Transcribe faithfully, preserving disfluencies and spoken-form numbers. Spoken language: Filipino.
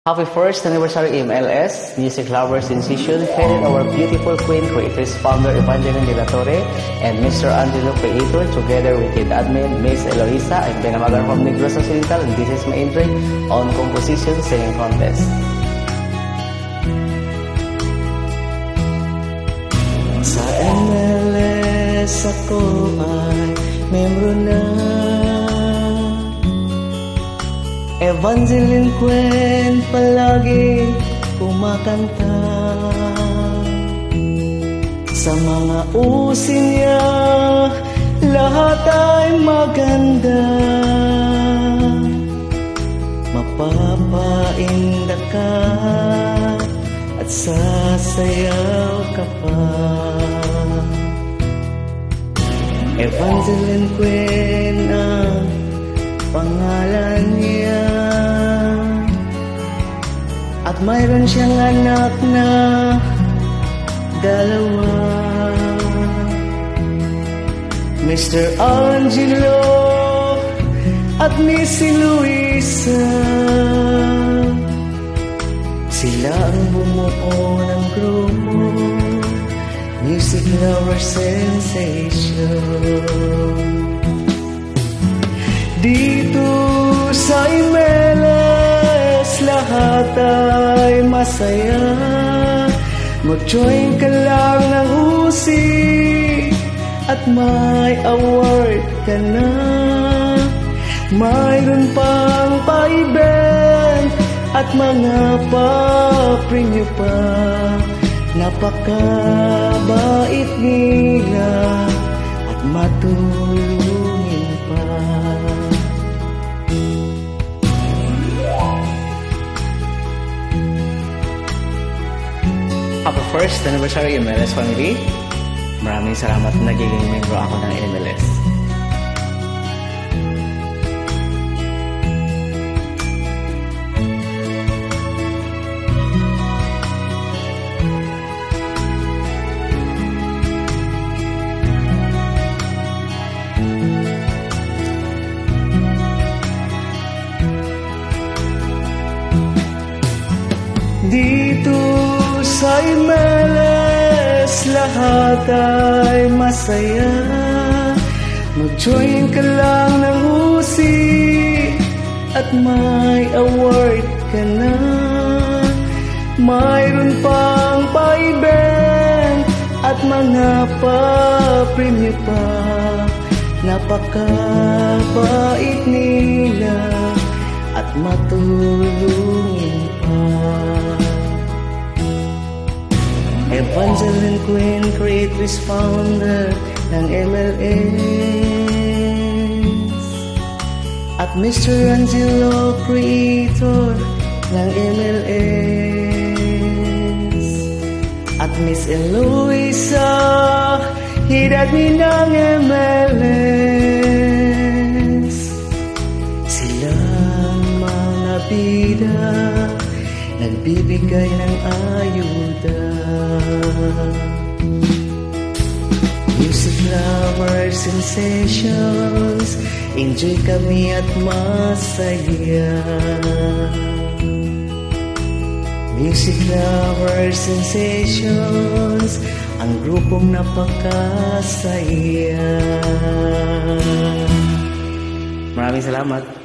Happy first anniversary M L S, music lovers Sensatios, headed our beautiful Queen, creatress, founder Evangeline Queen, and Mister ANGELO Creator, together with the admin, Miss Eloisa, and Benz Amagan from Ng Gropong, and this is my entry on composition singing contest. Sa M L S ako ay membro na, Evangeline Queen, palaging kumakanta. Sa mga usin niya, lahat ay maganda. Mapapaindak ka at sasayaw ka pa. Evangeline Queen ang pangalan niya, at mayroon siyang anak na dalawa. Mister Angelo at Miss Eloisa, sila ang bumuo ng Gropong music lover sensation. Dito sa M L S, lahat ay masaya. Mag-join ka lang ng usi at may award ka na. Mayroon pang pa-event at mga pa-primyo pa. Napakabait nila at matulongin pa. Happy first anniversary M L S family. Maraming salamat na nagiging membro ako ng M L S. Dito sa M L S, lahat ay masaya. Mag-join ka lang ng usi at may award ka na. Mayroon pang pa-event at mga pa-primyo pa. Napakabait nila at matulongin pa. Evangeline Queen, creatress, founder ng M L S, at Mister Angelo Creator ng M L S, at Miss Eloisa, hidadmin ng M L S. Silang mga bida, nagbibigay ng ayuda. Music lovers, sensations, enjoy kami at masaya. Music lovers, sensations, ang grupong napakasaya. Maraming salamat.